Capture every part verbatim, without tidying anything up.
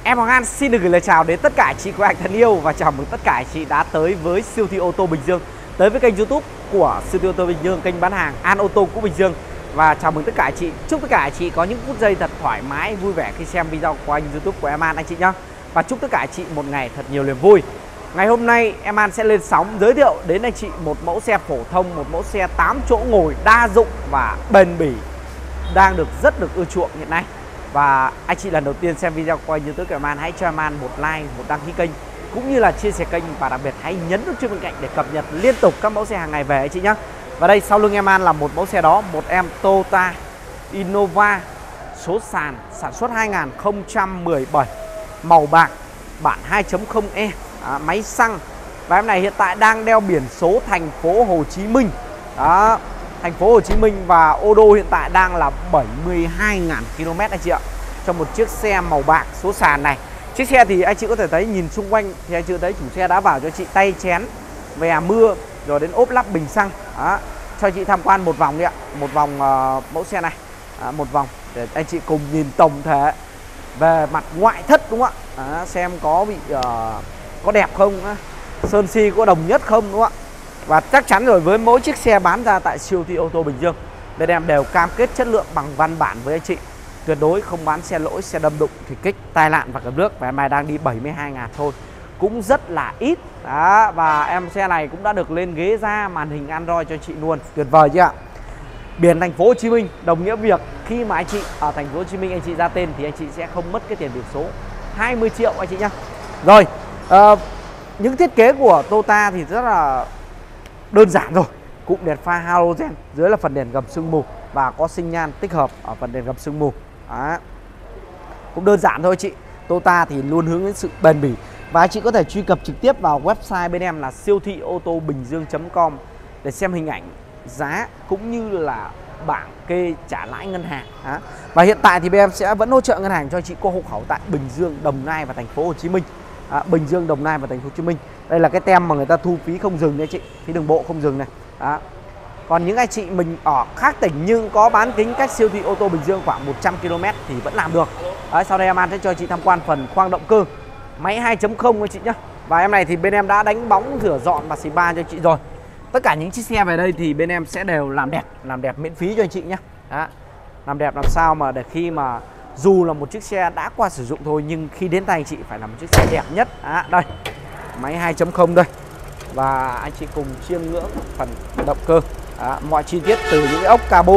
Em Hoàng An xin được gửi lời chào đến tất cả chị cô anh thân yêu và chào mừng tất cả chị đã tới với siêu thị ô tô Bình Dương, tới với kênh YouTube của siêu thị ô tô Bình Dương, kênh bán hàng An Ô Tô của Bình Dương. Và chào mừng tất cả chị, chúc tất cả chị có những phút giây thật thoải mái, vui vẻ khi xem video của anh YouTube của em An anh chị nhé. Và chúc tất cả chị một ngày thật nhiều niềm vui. Ngày hôm nay em An sẽ lên sóng giới thiệu đến anh chị một mẫu xe phổ thông, một mẫu xe tám chỗ ngồi đa dụng và bền bỉ, đang được rất được ưa chuộng hiện nay. Và anh chị lần đầu tiên xem video của anh YouTube của em An, hãy cho em An một like, một đăng ký kênh cũng như là chia sẻ kênh, và đặc biệt hãy nhấn nút chuông bên cạnh để cập nhật liên tục các mẫu xe hàng ngày về anh chị nhé. Và đây sau lưng em An là một mẫu xe đó, một em Toyota Innova số sàn sản xuất hai nghìn không trăm mười bảy, màu bạc, bản hai chấm không E, à, máy xăng. Và em này hiện tại đang đeo biển số thành phố Hồ Chí Minh. Đó, thành phố Hồ Chí Minh và ô đô hiện tại đang là bảy mươi hai nghìn ki lô mét anh chị ạ. Cho một chiếc xe màu bạc số sàn này. Chiếc xe thì anh chị có thể thấy, nhìn xung quanh thì anh chị thấy chủ xe đã vào cho chị tay chén, vè mưa, rồi đến ốp lắp bình xăng. Đó, cho chị tham quan một vòng đi ạ, một vòng uh, mẫu xe này, à, một vòng để anh chị cùng nhìn tổng thể về mặt ngoại thất, đúng không ạ? À, xem có bị uh, có đẹp không, à, sơn si có đồng nhất không, đúng không ạ? Và chắc chắn rồi, với mỗi chiếc xe bán ra tại siêu thị ô tô Bình Dương, bên em đều cam kết chất lượng bằng văn bản với anh chị, tuyệt đối không bán xe lỗi, xe đâm đụng, thì kích, tai nạn và cầm nước. Và em này đang đi bảy mươi hai nghìn thôi, cũng rất là ít. Đó, và em xe này cũng đã được lên ghế da, màn hình Android cho chị luôn, tuyệt vời chưa ạ? Biển thành phố Hồ Chí Minh đồng nghĩa việc khi mà anh chị ở thành phố Hồ Chí Minh anh chị ra tên thì anh chị sẽ không mất cái tiền biển số hai mươi triệu anh chị nhá. Rồi, uh, những thiết kế của Toyota thì rất là đơn giản rồi. Cụm đèn pha halogen, dưới là phần đèn gầm sương mù và có sinh nhan tích hợp ở phần đèn gầm sương mù. Đó, cũng đơn giản thôi chị. Toyota thì luôn hướng đến sự bền bỉ. Và anh chị có thể truy cập trực tiếp vào website bên em là siêu thị ô tô bình dương chấm com để xem hình ảnh, giá cũng như là bảng kê trả lãi ngân hàng. Đó. Và hiện tại thì bên em sẽ vẫn hỗ trợ ngân hàng cho chị có hộ khẩu tại Bình Dương, Đồng Nai và thành phố Hồ Chí Minh. À, Bình Dương, Đồng Nai và thành phố Hồ Chí Minh. Đây là cái tem mà người ta thu phí không dừng đấy chị, phí đường bộ không dừng này. Đó. Còn những anh chị mình ở khác tỉnh nhưng có bán kính cách siêu thị ô tô Bình Dương khoảng một trăm ki lô mét thì vẫn làm được. Đấy, sau đây em An sẽ cho chị tham quan phần khoang động cơ, máy hai chấm không anh chị nhé. Và em này thì bên em đã đánh bóng, rửa dọn và xì ba cho chị rồi. Tất cả những chiếc xe về đây thì bên em sẽ đều làm đẹp, làm đẹp miễn phí cho anh chị nhé. Đó. Làm đẹp làm sao mà để khi mà dù là một chiếc xe đã qua sử dụng thôi, nhưng khi đến tay anh chị phải là một chiếc xe đẹp nhất. Đó, đây, máy hai chấm không đây. Và anh chị cùng chiêm ngưỡng phần động cơ. Đó, mọi chi tiết từ những cái ốc cabo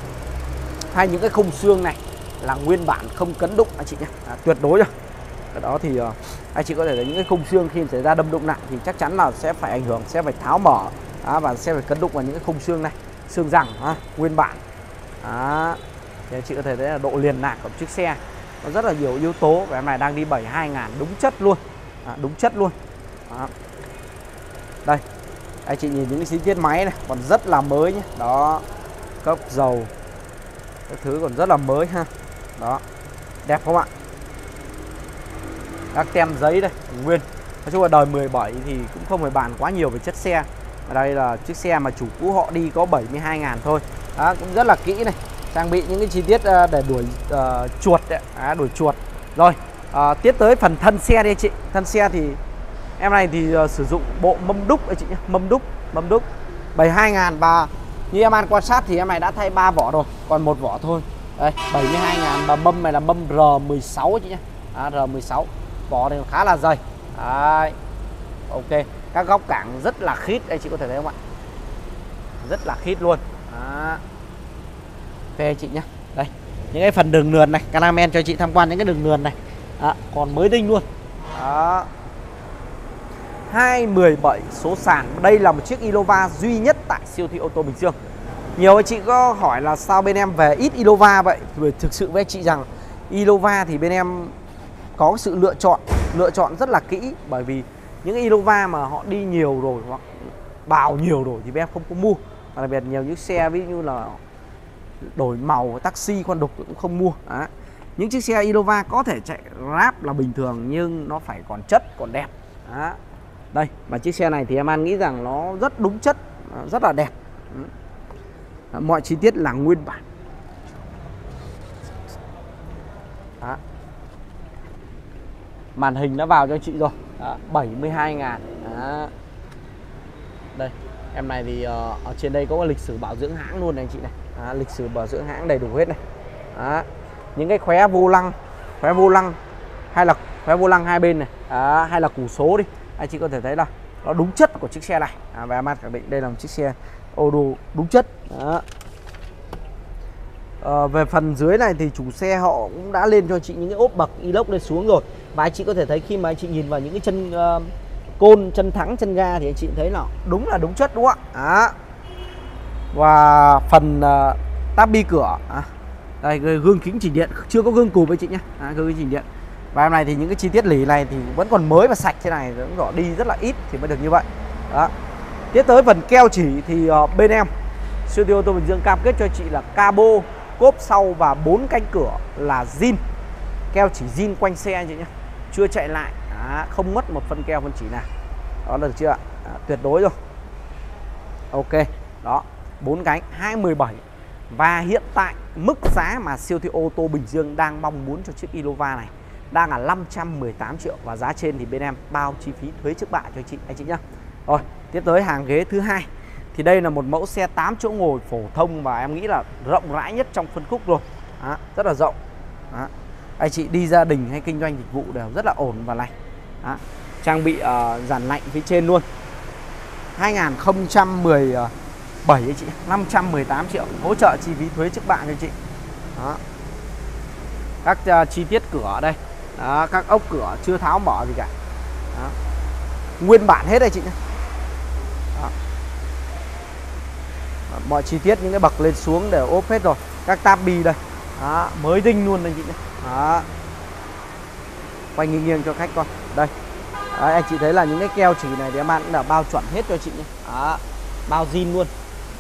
hay những cái khung xương này là nguyên bản, không cấn đụng anh chị nhé. Đó, tuyệt đối rồi. Đó thì uh, anh chị có thể thấy những cái khung xương khi xảy ra đâm đụng nặng thì chắc chắn là sẽ phải ảnh hưởng, sẽ phải tháo mở. Đó, và sẽ phải cấn đụng vào những cái khung xương này, xương rằng ha, nguyên bản. Đó, thì anh chị có thể thấy là độ liền lạc của chiếc xe nó rất là nhiều yếu tố. Và em này đang đi bảy mươi hai nghìn đúng chất luôn. Đó, đúng chất luôn. Đó. Đây, anh chị nhìn những cái chi tiết máy này còn rất là mới nhé. Đó, cốc dầu, cái thứ còn rất là mới ha. Đó, đẹp không ạ? Các tem giấy đây nguyên. Nói chung là đời mười bảy thì cũng không phải bàn quá nhiều về chất xe. Ở đây là chiếc xe mà chủ cũ họ đi có bảy mươi hai nghìn thôi. Đó, cũng rất là kỹ này, trang bị những cái chi tiết để đuổi uh, chuột đấy. Đó, đuổi chuột. Rồi, uh, tiếp tới phần thân xe đi chị. Thân xe thì em này thì uh, sử dụng bộ mâm đúc đấy chị nhé, mâm đúc, mâm đúc bảy mươi hai nghìn. Và như em An quan sát thì em này đã thay ba vỏ rồi, còn một vỏ thôi. Đây, bảy mươi hai nghìn. Và mâm này là mâm R mười sáu chị nhé. Đó, R mười sáu. Vỏ này khá là dày. Đấy. Ok, các góc cảng rất là khít, đây chị có thể thấy không ạ? Rất là khít luôn. Đó. Ok chị nhé. Đây, những cái phần đường nườn này, cameraman cho chị tham quan những cái đường nườn này. Đó, còn mới đinh luôn. Đó. hai mười bảy số sàn. Đây là một chiếc Innova duy nhất tại siêu thị ô tô Bình Dương. Nhiều anh chị có hỏi là sao bên em về ít Innova vậy? Thì thực sự với anh chị rằng Innova thì bên em có sự lựa chọn, lựa chọn rất là kỹ. Bởi vì những Innova mà họ đi nhiều rồi hoặc bào nhiều rồi thì bên em không có mua. Và đặc biệt nhiều những xe ví dụ như là đổi màu, taxi, con đục cũng không mua. Đó. Những chiếc xe Innova có thể chạy Grab là bình thường nhưng nó phải còn chất, còn đẹp. Đó. Đây, và chiếc xe này thì em An nghĩ rằng nó rất đúng chất, rất là đẹp. Đó. Mọi chi tiết là nguyên bản. Đó. Màn hình đã vào cho chị rồi. Đó, bảy mươi hai ngàn. Đó. Đây, em này thì uh, ở trên đây có cái lịch sử bảo dưỡng hãng luôn này anh chị này. Đó, lịch sử bảo dưỡng hãng đầy đủ hết này. Đó. Những cái khóe vô lăng, khóe vô lăng hay là khóe vô lăng hai bên này, đó, hay là củ số đi, anh chị có thể thấy là nó đúng chất của chiếc xe này. À, và em khẳng định đây là một chiếc xe ô tô đúng chất. Đó. À, về phần dưới này thì chủ xe họ cũng đã lên cho chị những cái ốp bậc inox lên xuống rồi. Và anh chị có thể thấy khi mà anh chị nhìn vào những cái chân uh, côn, chân thắng, chân ga thì anh chị thấy là đúng là đúng chất đúng không ạ? Đó. Và phần uh, táp bi cửa, à, đây gương kính chỉnh điện, chưa có gương cụp với chị nhé. À, gương kính chỉnh điện. Và em này thì những cái chi tiết lỉ này thì vẫn còn mới và sạch thế này, vẫn rõ đi rất là ít thì mới được như vậy. Đó. Tiếp tới phần keo chỉ thì uh, bên em siêu thị ô tô Bình Dương cam kết cho chị là cabo, cốp sau và bốn cánh cửa là zin, keo chỉ zin quanh xe anh chị nhé, chưa chạy lại. Đó, không mất một phân keo phân chỉ nào. Đó được chưa ạ? Đó, tuyệt đối rồi. Ok, đó, bốn cánh hai mười bảy. Và hiện tại mức giá mà siêu thị ô tô Bình Dương đang mong muốn cho chiếc Innova này đang là năm trăm mười tám triệu, và giá trên thì bên em bao chi phí thuế trước bạ cho chị anh chị nhé. Rồi, tiếp tới hàng ghế thứ hai. Thì đây là một mẫu xe tám chỗ ngồi phổ thông và em nghĩ là rộng rãi nhất trong phân khúc luôn. Đó, rất là rộng. Đó. Anh chị đi gia đình hay kinh doanh dịch vụ đều rất là ổn và lành. Đó. Trang bị uh, dàn lạnh phía trên luôn. hai nghìn không trăm mười bảy ấy chị, năm trăm mười tám triệu, hỗ trợ chi phí thuế trước bạ cho chị. Đó. Các uh, chi tiết cửa đây. Đó, các ốc cửa chưa tháo mở gì cả. Đó. Nguyên bản hết đây chị nhé. Đó. Mọi chi tiết những cái bậc lên xuống đều ốp hết rồi. Các tab bi đây. Đó, mới đinh luôn đây chị nhé. Đó. Quay nghiêng nghiêng cho khách coi. Đây. Đấy, anh chị thấy là những cái keo chỉ này thì em ăn cũng là bao chuẩn hết cho chị nhé. Đó. Bao zin luôn.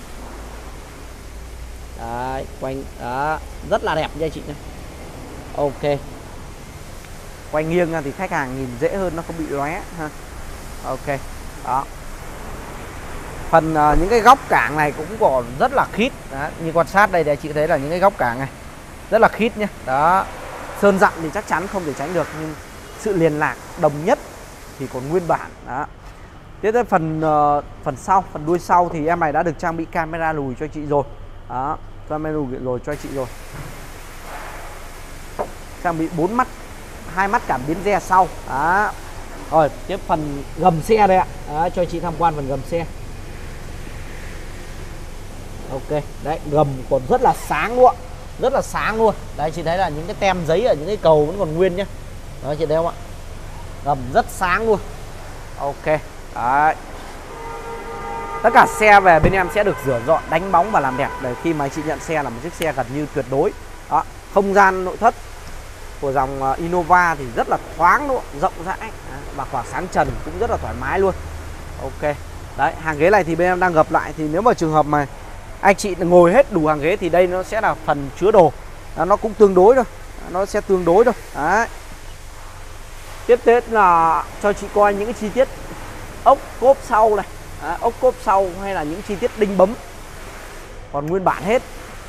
Đấy, quanh đó, rất là đẹp nha chị nhé. Ok. Quay nghiêng ra thì khách hàng nhìn dễ hơn, nó không bị lóe ha. Ok. Đó. Phần uh, những cái góc cảng này cũng còn rất là khít. Đó, như quan sát đây thì chị thấy là những cái góc cảng này rất là khít nhé. Đó. Sơn dặm thì chắc chắn không thể tránh được, nhưng sự liền lạc đồng nhất thì còn nguyên bản. Đó. Tiếp tới phần uh, phần sau, phần đuôi sau thì em này đã được trang bị camera lùi cho chị rồi. Đó, camera lùi rồi cho chị rồi. Trang bị bốn mắt, hai mắt cảm biến re sau. Đó. Rồi, tiếp phần gầm xe đây ạ. Đó, cho chị tham quan phần gầm xe. Ok, đấy, gầm còn rất là sáng luôn, rất là sáng luôn. Đấy, chị thấy là những cái tem giấy ở những cái cầu vẫn còn nguyên nhá. Đó, chị thấy không ạ? Gầm rất sáng luôn. Ok, đấy. Tất cả xe về bên em sẽ được rửa dọn, đánh bóng và làm đẹp để khi mà chị nhận xe là một chiếc xe gần như tuyệt đối. Đó, không gian nội thất của dòng Innova thì rất là thoáng luôn, rộng rãi, và khoảng sáng trần cũng rất là thoải mái luôn. Ok. Đấy, hàng ghế này thì bên em đang gập lại, thì nếu mà trường hợp mà anh chị ngồi hết đủ hàng ghế thì đây nó sẽ là phần chứa đồ. Đó, nó cũng tương đối thôi. Nó sẽ tương đối thôi. Đấy. Tiếp đến là cho chị coi những cái chi tiết ốc cốp sau này. Đó, ốc cốp sau hay là những chi tiết đinh bấm còn nguyên bản hết.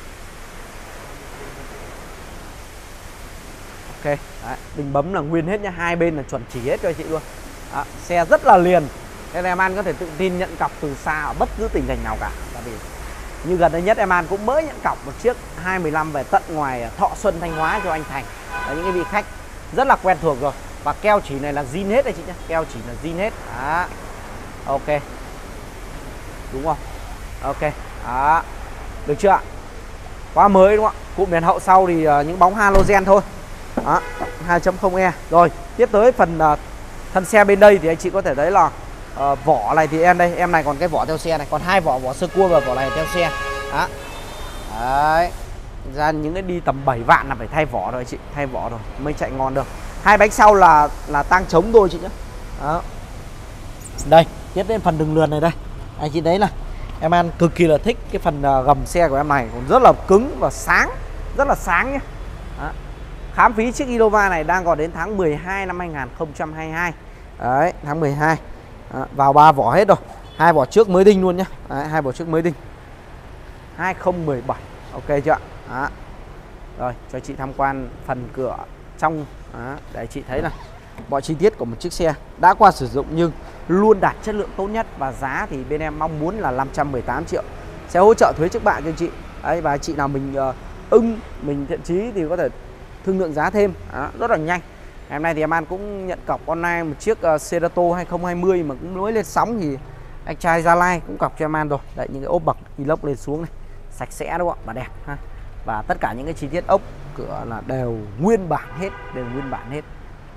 Ok. Đấy, đinh bấm là nguyên hết nha, hai bên là chuẩn chỉ hết cho chị luôn. Đó, xe rất là liền. Nên em An có thể tự tin nhận cọc từ xa ở bất cứ tỉnh thành nào cả. Tại vì như gần đây nhất em An cũng mới nhận cọc một chiếc hai mười lăm về tận ngoài Thọ Xuân, Thanh Hóa cho anh Thành. Đấy, những cái vị khách rất là quen thuộc rồi. Và keo chỉ này là zin hết đấy chị nhé. Keo chỉ là zin hết. Đó. Ok. Đúng không? Ok. Đó. Được chưa ạ? Quá mới đúng không ạ? Cụm đèn hậu sau thì uh, những bóng halogen thôi. Đó. hai chấm không e. Rồi, tiếp tới phần uh, thân xe bên đây thì anh chị có thể thấy là uh, vỏ này thì em đây, em này còn cái vỏ theo xe này, còn hai vỏ, vỏ sơ cua và vỏ này theo xe. Đó. Đấy. Ra những cái đi tầm bảy vạn là phải thay vỏ rồi chị, thay vỏ rồi mới chạy ngon được. Hai bánh sau là là tang trống thôi chị nhé. Đó. Đây, tiếp đến phần đường lườn này đây. Anh chị thấy là em An cực kỳ là thích cái phần uh, gầm xe của em này, còn rất là cứng và sáng, rất là sáng nhé. Đó. Khám phí chiếc Innova này đang còn đến tháng mười hai năm hai nghìn không trăm hai mươi hai. Đấy, tháng mười hai. Đó, vào ba vỏ hết rồi. Hai vỏ trước mới đinh luôn nhé. Đấy, hai vỏ trước mới đinh. hai không một bảy. Ok chưa ạ? Đó. Rồi, cho chị tham quan phần cửa trong. Đó, để chị thấy là mọi chi tiết của một chiếc xe đã qua sử dụng nhưng luôn đạt chất lượng tốt nhất, và giá thì bên em mong muốn là năm trăm mười tám triệu, sẽ hỗ trợ thuế trước bạ cho anh chị. Đấy, và chị nào mình uh, ưng, mình thiện chí thì có thể thương lượng giá thêm. Đó, rất là nhanh. Ngày hôm nay thì em An cũng nhận cọc online một chiếc uh, Cerato hai không hai không mà cũng mới lên sóng, thì anh trai Gia Lai cũng cọc cho em An rồi. Đấy, những cái ốp bậc inox lên xuống này, sạch sẽ đúng không ạ, và đẹp ha. Và tất cả những cái chi tiết ốc cửa là đều nguyên bản hết, đều nguyên bản hết.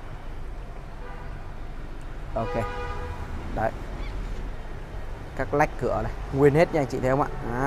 Ok. Đấy. Các lách cửa này nguyên hết nha anh chị thấy không ạ? Đó.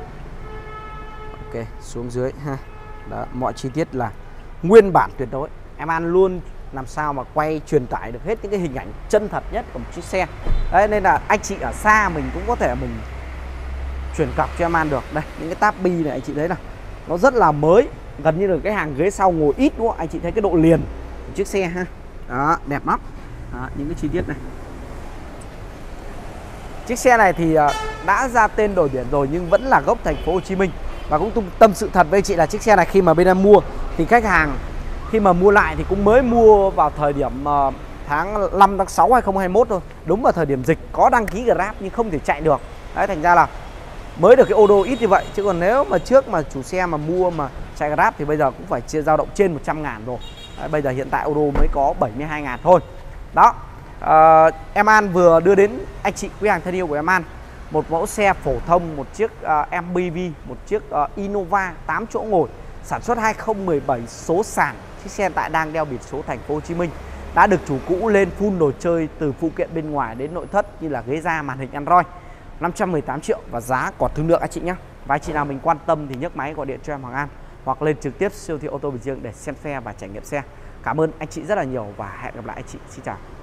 Ok, xuống dưới ha. Đó, mọi chi tiết là nguyên bản tuyệt đối. Em An luôn làm sao mà quay truyền tải được hết những cái hình ảnh chân thật nhất của một chiếc xe. Đấy, nên là anh chị ở xa mình cũng có thể mình chuyển cọc cho em An được. Đây, những cái tab bi này anh chị thấy nào, nó rất là mới, gần như là cái hàng ghế sau ngồi ít đúng không? Anh chị thấy cái độ liền của chiếc xe ha. Đó, đẹp lắm. Đó, những cái chi tiết này. Chiếc xe này thì đã ra tên đổi biển rồi nhưng vẫn là gốc thành phố Hồ Chí Minh. Và cũng tâm sự thật với chị là chiếc xe này khi mà bên em mua thì khách hàng khi mà mua lại thì cũng mới mua vào thời điểm tháng năm tháng sáu hai không hai mốt thôi, đúng vào thời điểm dịch, có đăng ký Grab nhưng không thể chạy được. Đấy, thành ra là mới được cái ô đô ít như vậy, chứ còn nếu mà trước mà chủ xe mà mua mà chạy Grab thì bây giờ cũng phải chia dao động trên một trăm ngàn rồi. Đấy, bây giờ hiện tại ô đô mới có bảy mươi hai ngàn thôi. Đó. Uh, em An vừa đưa đến anh chị quý hàng thân yêu của em An một mẫu xe phổ thông, một chiếc uh, em pê vê, một chiếc uh, Innova tám chỗ ngồi, sản xuất hai không một bảy, số sàn. Chiếc xe hiện tại đang đeo biển số thành phố Hồ Chí Minh, đã được chủ cũ lên full đồ chơi từ phụ kiện bên ngoài đến nội thất như là ghế da, màn hình Android. Năm trăm mười tám triệu và giá còn thương lượng anh chị nhé. Và anh chị nào mình quan tâm thì nhấc máy gọi điện cho em Hoàng An hoặc lên trực tiếp siêu thị ô tô Bình Dương để xem xe và trải nghiệm xe. Cảm ơn anh chị rất là nhiều và hẹn gặp lại anh chị. Xin chào.